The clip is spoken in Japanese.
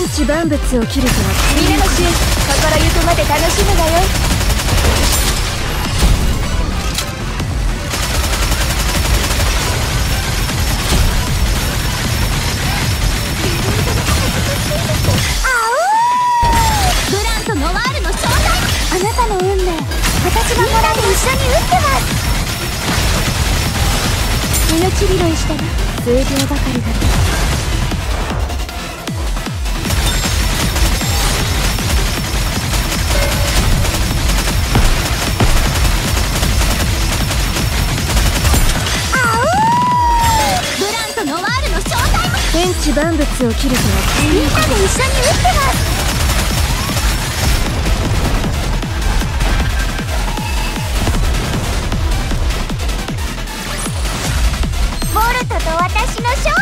地万物を切るとは皆の衆、心ゆくまで楽しむがよい。 ブランとノワールの正体。 あなたの運命、私がもらって一緒に打ってます。命拾いしたら数秒ばかりだと。 天地万物を切るとはみんなで一緒に打ってます。ボルトと私の勝